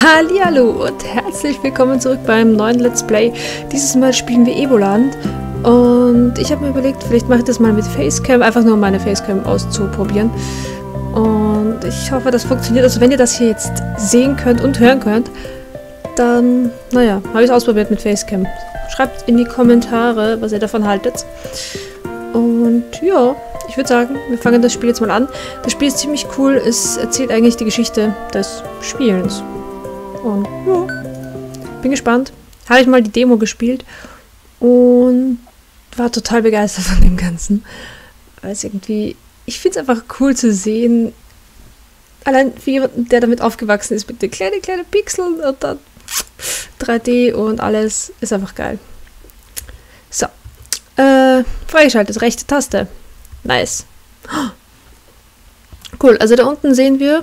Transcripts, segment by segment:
Hallihallo und herzlich willkommen zurück beim neuen Let's Play. Dieses Mal spielen wir Evoland und ich habe mir überlegt, vielleicht mache ich das mal mit Facecam, einfach nur um meine Facecam auszuprobieren. Und ich hoffe, das funktioniert. Also wenn ihr das hier jetzt sehen könnt und hören könnt, dann, naja, habe ich es ausprobiert mit Facecam. Schreibt in die Kommentare, was ihr davon haltet. Und ja, ich würde sagen, wir fangen das Spiel jetzt mal an. Das Spiel ist ziemlich cool, es erzählt eigentlich die Geschichte des Spielens. Und ja, bin gespannt. Habe ich mal die Demo gespielt und war total begeistert von dem Ganzen. Weil es irgendwie, ich finde es einfach cool zu sehen, allein für jemanden, der damit aufgewachsen ist, mit den kleinen Pixeln und dann 3D und alles, ist einfach geil. So, freigeschaltet, rechte Taste. Nice. Cool, also da unten sehen wir,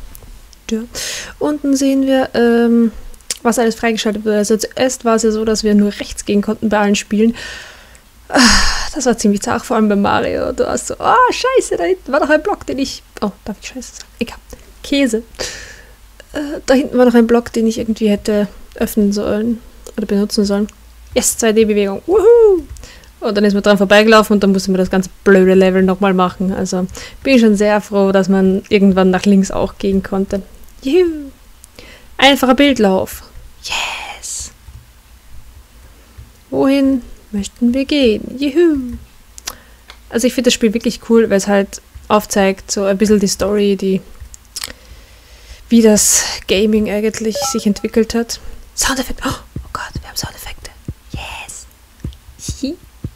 was alles freigeschaltet wird. Also zuerst war es ja so, dass wir nur rechts gehen konnten bei allen Spielen. Das war ziemlich zart, vor allem bei Mario. Du hast so, oh scheiße, da hinten war noch ein Block, den ich, oh, darf ich scheiße sagen? Egal, Käse. Da hinten war noch ein Block, den ich irgendwie hätte öffnen sollen oder benutzen sollen. Yes, 2D-Bewegung. Wuhu! Und dann ist man dran vorbeigelaufen und dann musste man das ganze blöde Level nochmal machen. Also bin ich schon sehr froh, dass man irgendwann nach links auch gehen konnte. Juhu! Einfacher Bildlauf. Yes! Wohin möchten wir gehen? Juhu! Also ich finde das Spiel wirklich cool, weil es halt aufzeigt, so ein bisschen die Story, wie das Gaming eigentlich sich entwickelt hat. Soundeffekte! Oh Gott, wir haben Soundeffekte. Yes! Hihi.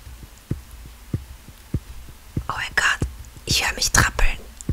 Oh mein Gott, ich höre mich trappeln.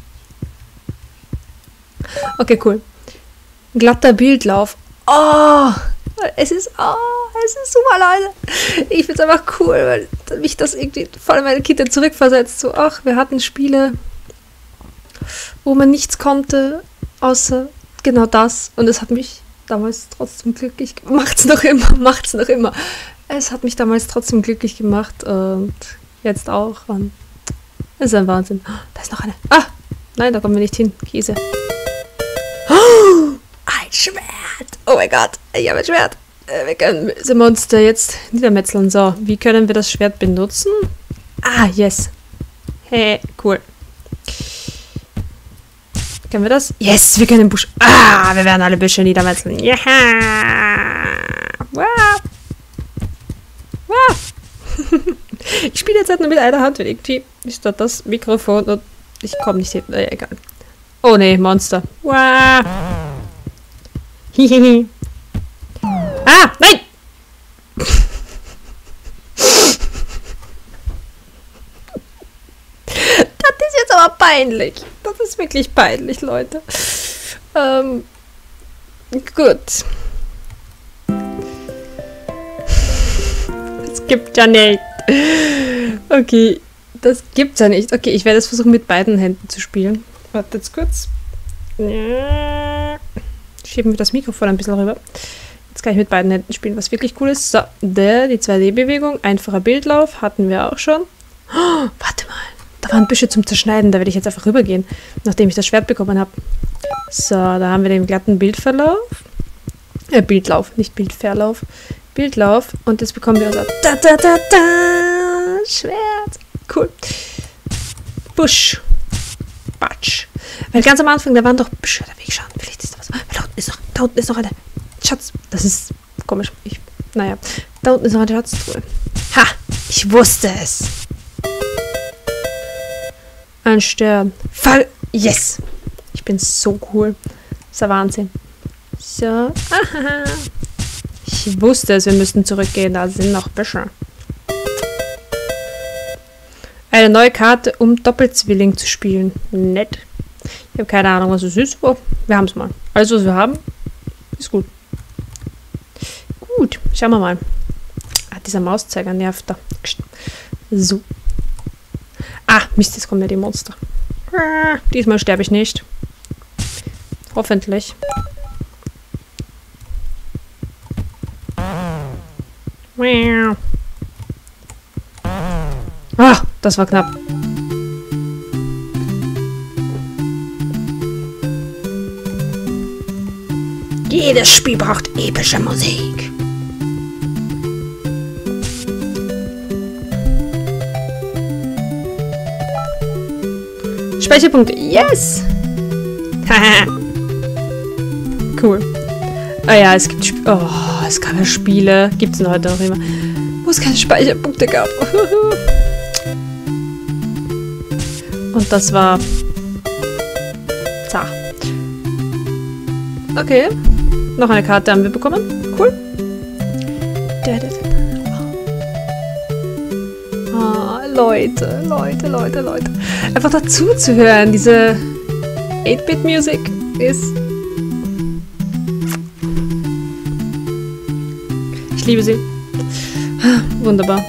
Okay, cool. Glatter Bildlauf. Oh, es ist super, Leute. Ich finde es einfach cool, weil mich das irgendwie voll in meine Kindheit zurückversetzt. So, ach, wir hatten Spiele, wo man nichts konnte, außer genau das. Und es hat mich damals trotzdem glücklich gemacht. Macht's noch immer. Es hat mich damals trotzdem glücklich gemacht und jetzt auch. Und das ist ein Wahnsinn. Oh, da ist noch eine. Ah! Nein, da kommen wir nicht hin. Käse. Oh, ein Schwert! Oh mein Gott, ich habe ein Schwert. Wir können diese Monster jetzt niedermetzeln. So, wie können wir das Schwert benutzen? Ah, yes. Hey, cool. Können wir das? Yes, wir können den Busch. Ah, wir werden alle Büsche niedermetzeln. Ja! Wow! Wow! Ich spiele jetzt halt nur mit einer Hand, weil irgendwie ist da das Mikrofon und ich komme nicht hin. Naja, egal. Oh ne, Monster. Wow. Hihihi. Ah, nein! Das ist jetzt aber peinlich. Das ist wirklich peinlich, Leute. Gut. Das gibt ja nicht. Okay, das gibt's ja nicht. Okay, ich werde es versuchen, mit beiden Händen zu spielen. Warte jetzt kurz. Schieben wir das Mikrofon ein bisschen rüber. Jetzt kann ich mit beiden Händen spielen, was wirklich cool ist. So, die 2D-Bewegung, einfacher Bildlauf, hatten wir auch schon. Oh, warte mal, da waren Büsche zum Zerschneiden, da werde ich jetzt einfach rübergehen, nachdem ich das Schwert bekommen habe. So, da haben wir den glatten Bildverlauf. Bildlauf, nicht Bildverlauf. Bildlauf und jetzt bekommen wir unser Schwert. Cool. Busch. Batsch. Weil ganz am Anfang, da waren doch Büsche. Da will ich schauen. Vielleicht ist da was. Da unten ist noch eine Schatz. Das ist komisch. Naja. Da unten ist noch eine Schatztruhe. Ha! Ich wusste es. Ein Stern. Fall. Yes! Ich bin so cool. Das ist der Wahnsinn. So. Aha. Ich wusste es, wir müssten zurückgehen, da sind noch Büsche. Eine neue Karte, um Doppelzwilling zu spielen. Nett. Ich habe keine Ahnung, was es ist, aber wir haben es mal. Alles, was wir haben, ist gut. Gut, schauen wir mal. Ah, dieser Mauszeiger nervt da. So. Ah, Mist, jetzt kommen ja die Monster. Diesmal sterbe ich nicht. Hoffentlich. Ah, das war knapp. Jedes Spiel braucht epische Musik. Speicherpunkte. Yes! Cool. Ah ja, es gibt es gab ja Spiele. Gibt es heute noch immer. Wo es keine Speicherpunkte gab. Und das war... Zach. Okay. Noch eine Karte haben wir bekommen. Cool. Oh, Leute. Einfach dazu zu hören. Diese 8-Bit-Musik ist... Ich liebe sie. Wunderbar.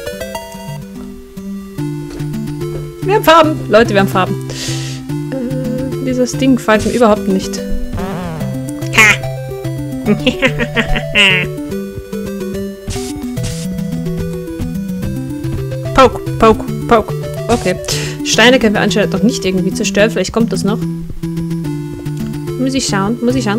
Wir haben Farben. Leute, wir haben Farben. Dieses Ding gefällt mir überhaupt nicht. Poke. Okay. Steine können wir anscheinend noch nicht irgendwie zerstören. Vielleicht kommt das noch. Muss ich schauen.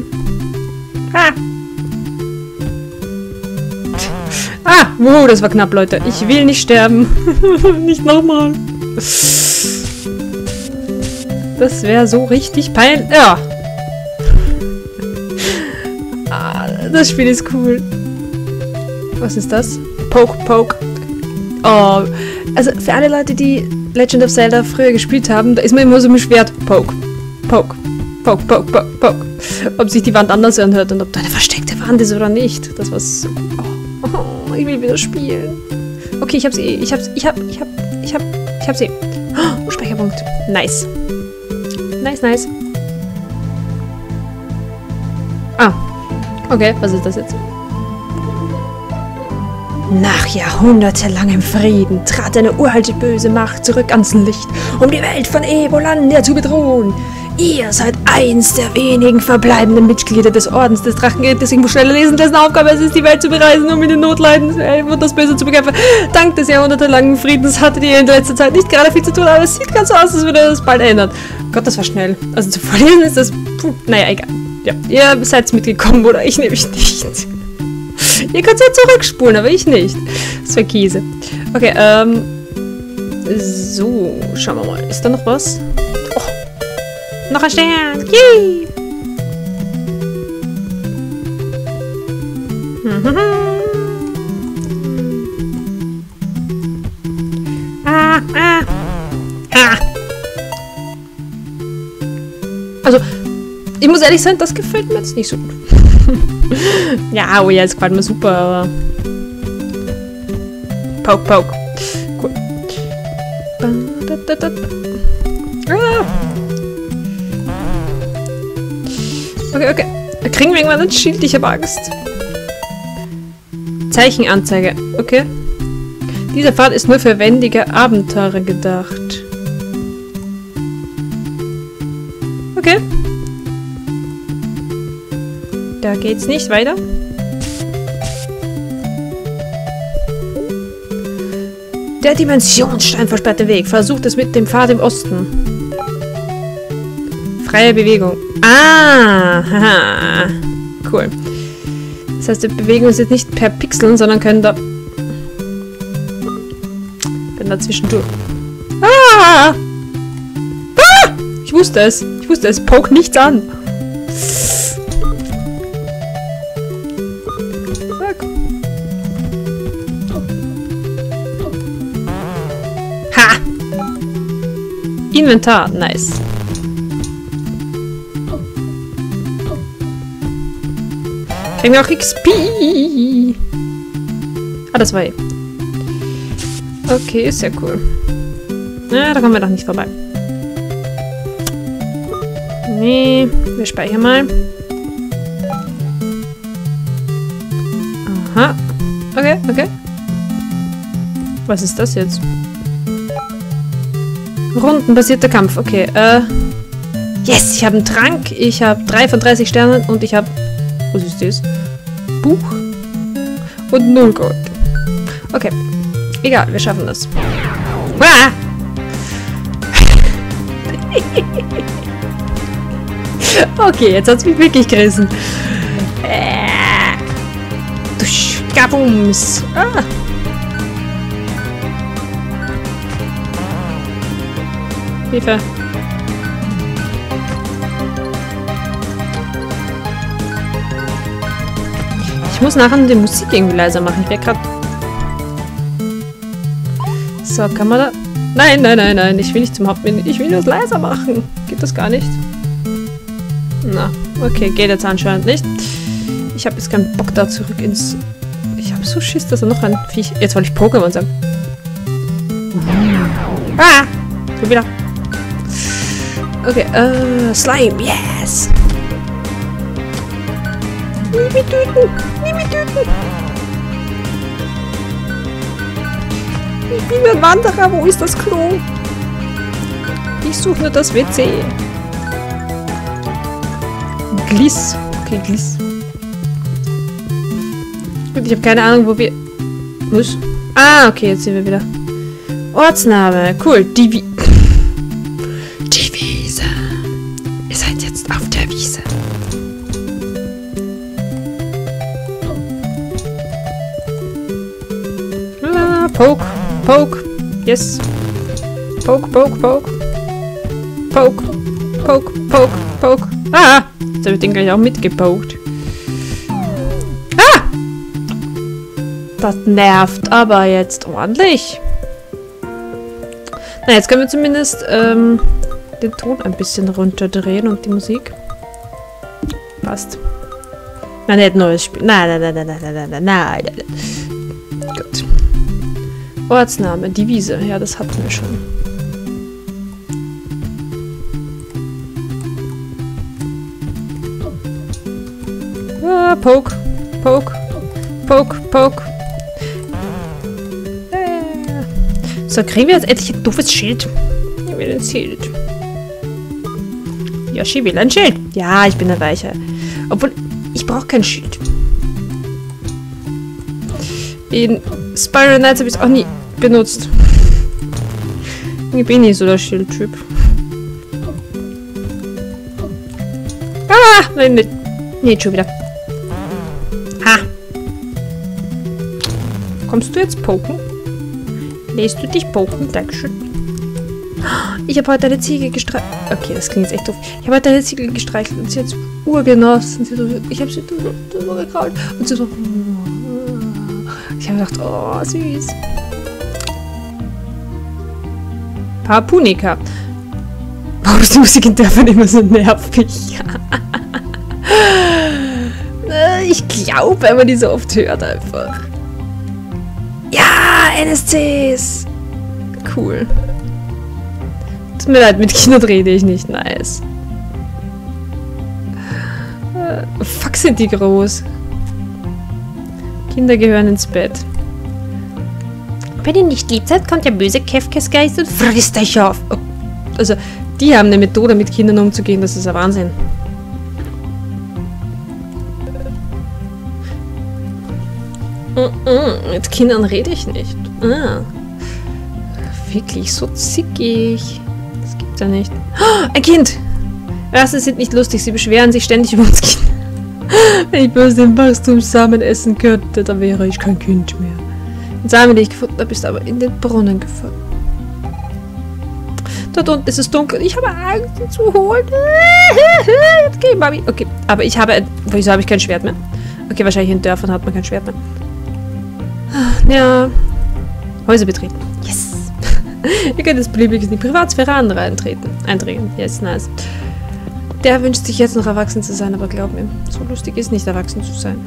Wow, das war knapp, Leute. Ich will nicht sterben. Nicht nochmal. Das wäre so richtig peinlich. Ja. Das Spiel ist cool. Was ist das? Poke. Oh. Also für alle Leute, die Legend of Zelda früher gespielt haben, da ist man immer so mit dem Schwert. Poke. Ob sich die Wand anders anhört und ob da eine versteckte Wand ist oder nicht. Das war so... Oh, ich will wieder spielen. Okay, ich hab sie. Ich hab sie. Oh, Speicherpunkt. Nice. Nice. Ah. Okay, was ist das jetzt? Nach jahrhundertelangem Frieden trat eine uralte böse Macht zurück ans Licht, um die Welt von Ebolandia zu bedrohen. Ihr seid eins der wenigen verbleibenden Mitglieder des Ordens des Drachengerittes. Ich muss schneller lesen, dessen Aufgabe es ist, die Welt zu bereisen, um in den Notleiden zu helfen und das Böse zu bekämpfen. Dank des jahrhundertelangen Friedens hattet ihr in letzter Zeit nicht gerade viel zu tun, aber es sieht ganz so aus, als würde das bald ändern. Gott, das war schnell. Also zu vorlesen ist das... naja, egal. Ja, ihr seid mitgekommen, oder? Ich nämlich nicht. Ihr könnt ja zurückspulen, aber ich nicht. Das war Käse. Okay, so, schauen wir mal. Ist da noch was? Oh, noch ein Stern. Yay! Also, ich muss ehrlich sein, das gefällt mir jetzt nicht so gut. Ja, oh ja, es gefällt mir super, aber... Poke. Cool. Ah. Okay. Kriegen wir irgendwann ein Schild? Ich habe Angst. Zeichenanzeige. Okay. Dieser Pfad ist nur für wendige Abenteurer gedacht. Okay. Da geht's nicht weiter. Der Dimensionsstein versperrt den Weg. Versucht es mit dem Pfad im Osten. Freie Bewegung. Ah! Haha. Cool. Das heißt, die Bewegung ist jetzt nicht per Pixeln, sondern können da... Bin da zwischendurch. Ah! Ah! Ich wusste es. Poke nichts an. Ha! Inventar. Nice. Kriegen wir auch XP. Ah, das war okay, sehr cool. Na, da kommen wir doch nicht vorbei. Nee, wir speichern mal. Aha. Okay. Was ist das jetzt? Rundenbasierter Kampf. Okay, yes, ich habe einen Trank. Ich habe 3 von 30 Sternen und ich habe... Was ist das? Buch. Und 0 Gold. Okay. Egal, wir schaffen das. Ah! Okay, jetzt hat es mich wirklich gerissen. Dusch, Gabums. Ah. Hilfe. Ich muss nachher die Musik irgendwie leiser machen. Ich werde gerade... So, kann man da... Nein, nein, nein, nein. Ich will nicht zum Hauptmenü. Ich will das leiser machen. Geht das gar nicht? Na, okay. Geht jetzt anscheinend nicht. Ich habe jetzt keinen Bock da zurück ins... Ich habe so Schiss, dass er noch ein Viech... Jetzt wollte ich Pokémon sagen. Ah! So wieder. Okay, Slime, yes! Nie mich töten! Nie mich töten! Ich bin ein Wanderer, wo ist das Klo? Ich suche nur das WC. Gliss. Okay, Gliss. Gut, ich habe keine Ahnung, wo wir... Was? Ah, okay, jetzt sind wir wieder. Ortsname. Cool. Die Wiese. Ihr seid jetzt auf der Wiese. Ah, Poke. Poke. Yes. Poke, poke, poke. Poke. Poke, poke, poke. Ah! Jetzt habe ich den gleich auch mitgepokt. Ah! Das nervt aber jetzt ordentlich. Na, jetzt können wir zumindest den Ton ein bisschen runterdrehen und die Musik. Passt. Nein, nicht neues Spiel. Nein, nein, nein, nein, nein, nein, nein, nein, nein. Gut. Ortsname, die Wiese. Ja, das hatten wir schon. Ah, Poke. Poke. Poke. Poke. So, kriegen wir jetzt endlich ein doofes Schild. Ich will ein Schild. Yoshi will ein Schild. Ja, ich bin ein Weicher. Obwohl, ich brauche kein Schild. In Spiral Knights habe ich es auch nie benutzt. Ich bin nicht so der Schildtyp. Ah! Nein, nicht. Nicht schon wieder. Ha! Kommst du jetzt poken? Lässt du dich poken? Dankeschön. Ich habe heute eine Ziege gestreichelt. Okay, das klingt jetzt echt doof. Ich habe heute eine Ziege gestreichelt und sie hat urgenossen. Ich habe sie drüber gekrault. Und sie so... Ich habe gedacht, oh, süß. Papunika. Warum ist die Musik in Dörfern immer so nervig? Ich glaube, wenn man die so oft hört einfach. Ja, NSCs. Cool. Tut mir leid, mit Kindern rede ich nicht. Nice. Fuck, sind die groß. Kinder gehören ins Bett. Wenn ihr nicht lieb seid, kommt der böse Kefkesgeist und frisst euch auf. Oh, also, die haben eine Methode, mit Kindern umzugehen. Das ist ein Wahnsinn. Mit Kindern rede ich nicht. Ah. Wirklich so zickig. Das gibt's ja nicht. Oh, ein Kind! Rassen sind nicht lustig. Sie beschweren sich ständig über uns Kinder. Wenn ich bloß den Wachstumssamen essen könnte, dann wäre ich kein Kind mehr. Den Samen, den ich gefunden habe, ist aber in den Brunnen gefallen. Dort unten ist es dunkel. Ich habe Angst, ihn zu holen. Okay, Mami. Okay, aber ich habe... Wieso habe ich kein Schwert mehr? Okay, wahrscheinlich in Dörfern hat man kein Schwert mehr. Ja. Häuser betreten. Yes. Ihr könnt jetzt beliebig in die Privatsphäre anderer eintreten. Yes, nice. Der wünscht sich jetzt noch erwachsen zu sein, aber glaub mir, so lustig ist nicht, erwachsen zu sein.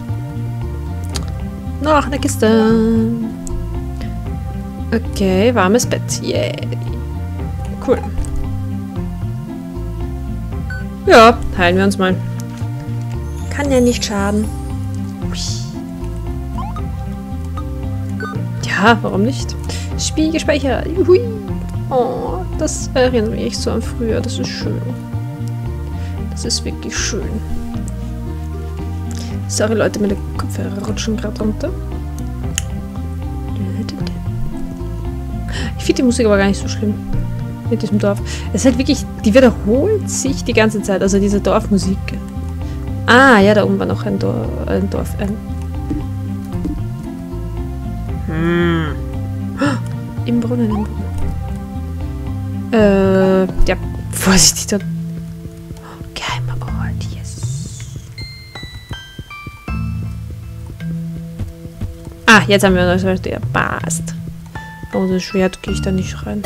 Noch eine Kiste. Okay, warmes Bett. Yeah. Cool. Ja, heilen wir uns mal. Kann ja nicht schaden. Ja, warum nicht? Spielgespeicher. Hui. Oh, das erinnert mich so an früher. Das ist schön. Das ist wirklich schön. Sorry Leute, meine Kopfhörer rutschen gerade runter. Ich finde die Musik aber gar nicht so schlimm. Mit diesem Dorf. Es ist halt wirklich, die wiederholt sich die ganze Zeit. Also diese Dorfmusik. Ah, ja, da oben war noch ein Dorf. Im Brunnen, ja, vorsichtig dort. Geheimer Ort, yes. Ah, jetzt haben wir noch so, der passt. Oh, das Schwert gehe ich da nicht rein.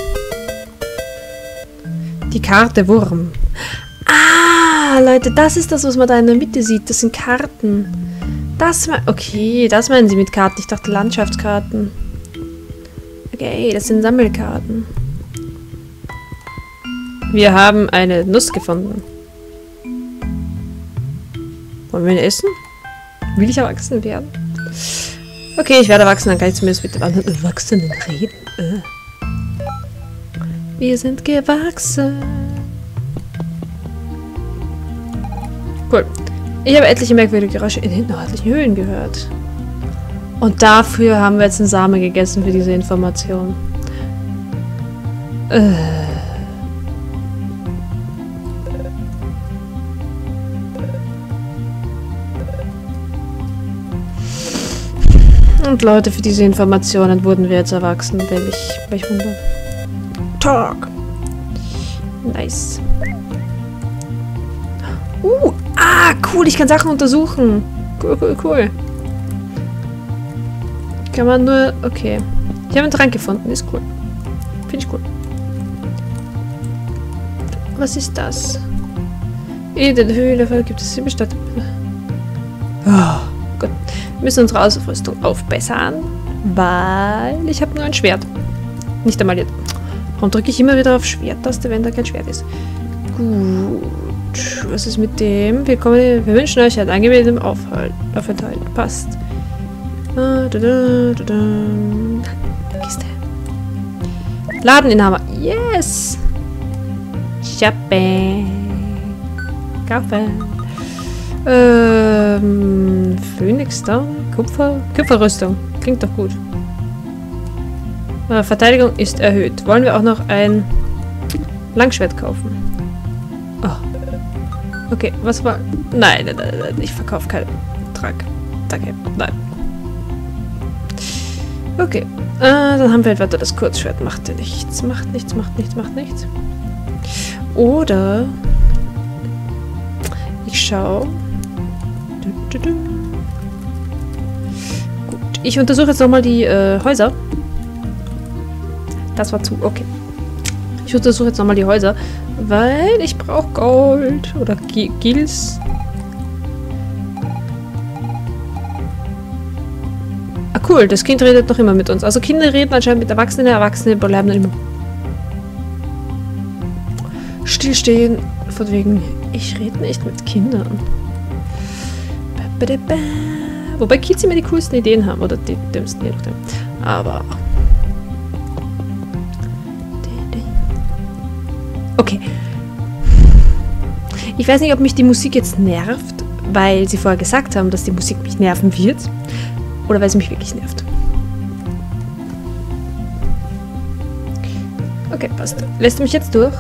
Die Karte Wurm. Ah, Leute, das ist das, was man da in der Mitte sieht. Das sind Karten. Okay, das meinen sie mit Karten. Ich dachte Landschaftskarten. Okay, das sind Sammelkarten. Wir haben eine Nuss gefunden. Wollen wir ihn essen? Will ich erwachsen werden? Okay, ich werde erwachsen, dann kann ich zumindest mit den anderen Erwachsenen reden. Wir sind gewachsen. Cool. Ich habe etliche merkwürdige Geräusche in den nördlichen Höhlen gehört. Und dafür haben wir jetzt einen Samen gegessen für diese Information. Und Leute, für diese Informationen wurden wir jetzt erwachsen. Welch Wunder. Talk. Nice. Cool, ich kann Sachen untersuchen. Cool. Kann man nur... Okay. Ich habe einen Trank gefunden, ist cool. Finde ich cool. Was ist das? In der Höhle gibt es 7 Stadt. Oh, gut. Wir müssen unsere Ausrüstung aufbessern, weil ich habe nur ein Schwert. Nicht einmal jetzt. Warum drücke ich immer wieder auf Schwerttaste, wenn da kein Schwert ist? Gut. Was ist mit dem? Wir wünschen euch einen angenehmen Aufenthalt. Passt. Kiste. Ladeninhaber. Yes! Shopping. Kaufen. Phoenix da. Kupferrüstung. Klingt doch gut. Verteidigung ist erhöht. Wollen wir auch noch ein Langschwert kaufen? Oh. Okay, was war... Nein, ich verkaufe keinen Trank. Danke, nein. Okay, dann haben wir weiter das Kurzschwert. Macht ja nichts, macht nichts. Oder... Ich schaue... Gut, ich untersuche jetzt nochmal die Häuser. Das war zu... Okay. Ich untersuche jetzt nochmal die Häuser, weil ich brauche Gold oder Gils. Ah, cool, das Kind redet noch immer mit uns. Also Kinder reden anscheinend mit Erwachsenen, Erwachsene bleiben dann immer stillstehen. Von wegen, ich rede nicht mit Kindern. Wobei Kids immer die coolsten Ideen haben, oder die dümmsten, je nachdem. Aber... Okay. Ich weiß nicht, ob mich die Musik jetzt nervt, weil sie vorher gesagt haben, dass die Musik mich nerven wird. Oder weil sie mich wirklich nervt. Okay, passt. Lässt du mich jetzt durch?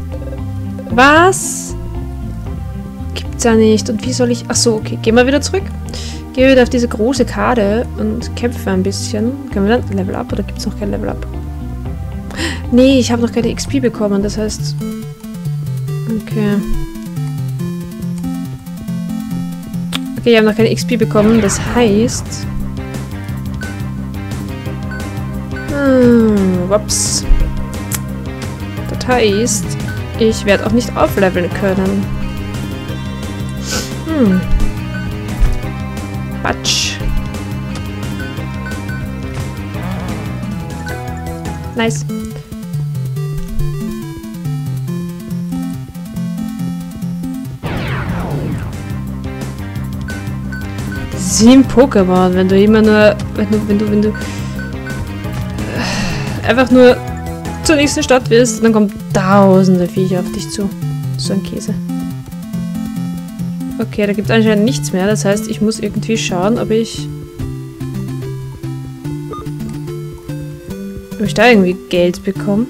Was? Gibt's ja nicht. Und wie soll ich... Achso, okay. Gehen wir wieder zurück. Gehen wir wieder auf diese große Karte und kämpfen ein bisschen. Können wir dann Level Up oder gibt es noch kein Level Up? Nee, ich habe noch keine XP bekommen, das heißt... Okay. Okay, ich habe noch keine XP bekommen, das heißt... Ups. Das heißt, ich werde auch nicht aufleveln können. Quatsch. Nice. Sieben Pokémon, wenn du immer nur, wenn du einfach nur zur nächsten Stadt willst, dann kommen tausende Viecher auf dich zu. So ein Käse. Okay, da gibt es anscheinend nichts mehr, das heißt, ich muss irgendwie schauen, ob ich da irgendwie Geld bekomme.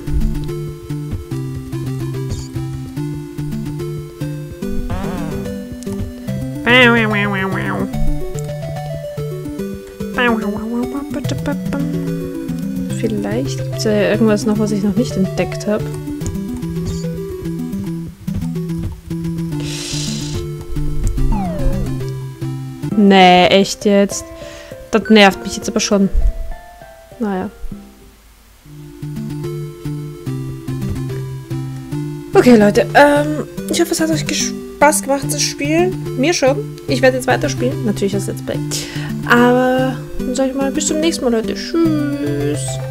Vielleicht gibt es ja irgendwas noch, was ich noch nicht entdeckt habe. Nee, echt jetzt. Das nervt mich jetzt aber schon. Naja. Okay, Leute. Ich hoffe, es hat euch Spaß gemacht zu spielen. Mir schon. Ich werde jetzt weiterspielen. Natürlich als Let's Play. Aber dann sage ich mal bis zum nächsten Mal, Leute. Tschüss.